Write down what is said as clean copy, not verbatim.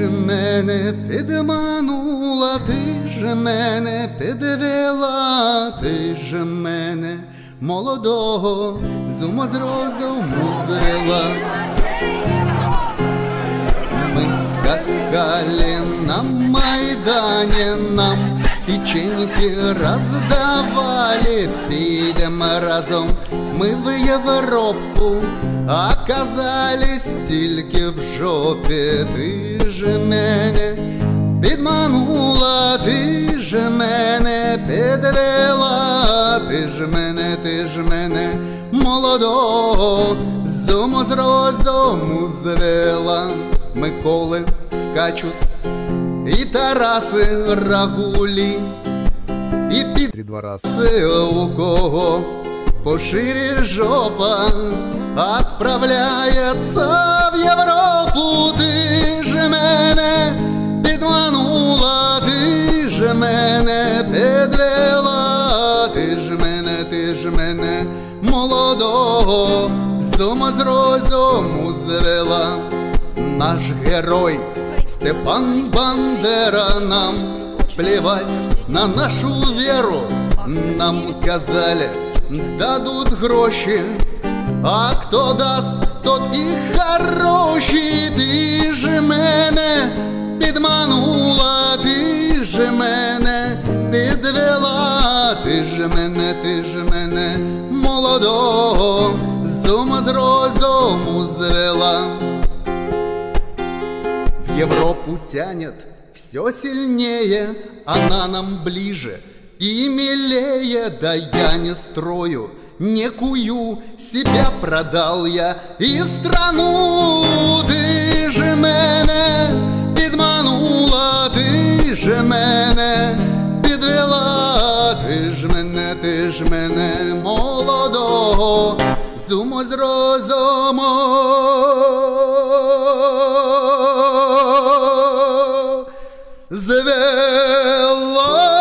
ж мене підманула, ти ж мене підвела, ти ж мене молодого з ума з розуму звела. Мы скакали на Майдане, нам печеньки раздавали. Пидем разом мы в Европу, оказались тільки в жопі. Ти ж мене підманула, ти ж мене підвела, ти ж мене молодого з уму з розуму звела. Миколи скачуть і Тараси Рагулі, і під 3-2 рази у кого пошире жопа отправляється в Європу. Ти ж мене підманула, ти ж мене підвела, ти ж мене молодого з ума з розуму звела. Наш герой Степан Бандера, нам плевать на нашу веру. Нам сказали, дадут гроші, а хто дасть, тот і хороший. Ти ж мене підманула, ти ж мене підвела, ти ж мене молодого з ума з розуму звела. В Европу тянет все сильнее, она нам ближе и милее. Да я не строю, не кую, себя продал я и страну. Ти ж мене підманула, ти ж мене підвела, ти ж мене молодого з уму з розуму звела.